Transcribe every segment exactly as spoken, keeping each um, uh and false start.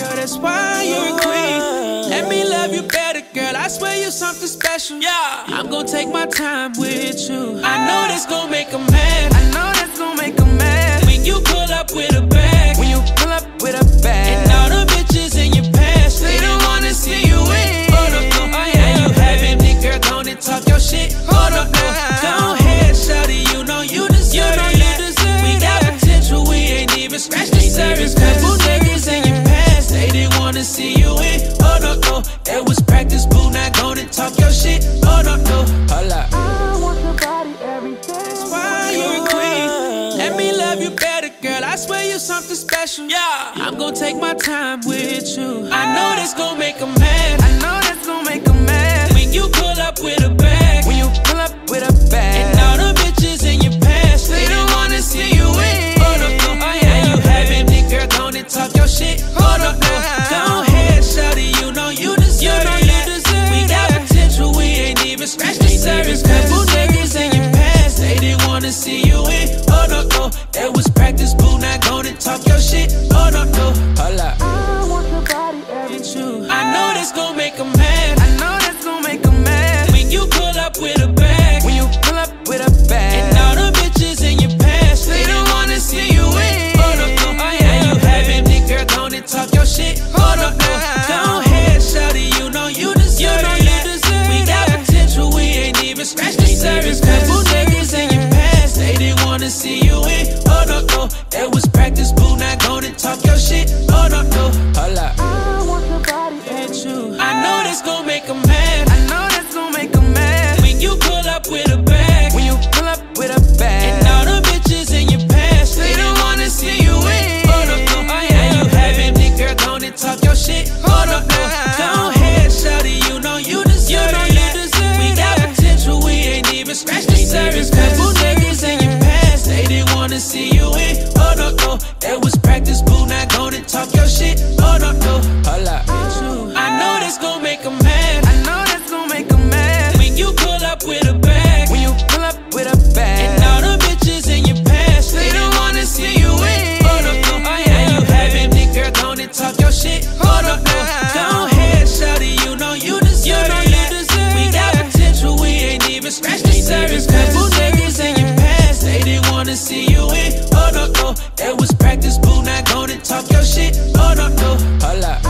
Girl, that's why you're a queen. Let me love you better, girl. I swear you're something special. Yeah, I'm gonna take my time with you. I know that's gonna make her mad. I know that's gonna make her mad. When you pull up with a bag. When you pull up with a bag. And all the bitches in your past, they don't wanna see you win. Hold up, no, oh yeah, you having me, girl, don't it talk your shit. Hold up, no, go ahead, shawty, you know you deserve it. We got potential, we ain't even scratched the surface. Couple niggas in your past, they didn't wanna see you in. Hold up, no, that was practice, boo, not gonna talk your shit. Hold up, no, hold up. I want your body every day. That's why you're a queen. Let me love you better, girl. I swear you're something special. Yeah, I'm gonna take my time with you. I know that's gonna make her mad. I know that's gonna make her mad. When you pull up with a bag. When you pull up with a bag. And all the bitches in your past, they don't wanna see you win. Hold up, no, oh yeah, you having me, girl, don't it talk your shit. Hold up, no, go ahead, shawty, you know you deserve it. We got potential, we ain't even scratched the surface. Couple niggas in your past, they didn't wanna see you in. Hold up, no, that was practice, boo, not gonna talk your shit. Hold up, no, hold up. I want your body every day. I know that's gonna make her mad. I know that's gonna make her mad. When you pull up with a bag. When you pull up with a bag. And all the bitches in your past, they don't wanna see you win. Hold up, no, oh yeah, you having me, girl, don't it talk your shit. Hold up, no, go ahead, shawty, you know you deserve it. We got potential, we ain't even scratched the surface. Couple niggas in your past, they didn't wanna see you in. Hold up, no, that was practice, boo, not gonna talk your shit. Hold up, no, hold up. I want your body and you. I know that's gonna make her mad. I know that's gonna make her mad. When you pull up with a bag. When you pull up with a bag. And all the bitches in your past, they don't wanna see you win. Hold up, no, oh yeah, you having me, girl, don't it talk your shit. Hold up, no, go ahead, shawty, you know you deserve it. We got potential, we ain't even scratched the surface. Couple niggas in your past, they didn't wanna see you in. Hold up, no, that was practice, boo, not gonna talk your shit. Hold up, no, hold up. I know that's gonna make her mad. I know that's gonna make her mad. When you pull up with a bag. When you pull up with a bag. And all the bitches in your past, they don't wanna see you in. Hold up, no, oh yeah, you having me, girl, don't it talk your shit. Hold up, no, go ahead, shawty, you know you deserve it. We got potential, we ain't even scratched the surface. Couple niggas in your past, they didn't wanna see you in. Hold up, no, that was practice, boo, not gonna talk your shit. Hold up, no, hold up.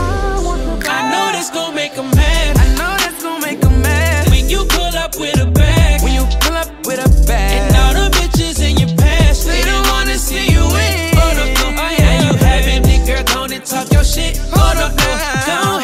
I know that's gonna make her mad. I know that's gonna make her mad. When you pull up with a bag. When you pull up with a bag. And all the bitches in your past, they don't wanna see you win. Hold up, no, oh yeah, you having me, girl, don't it talk your shit. Hold up, no, go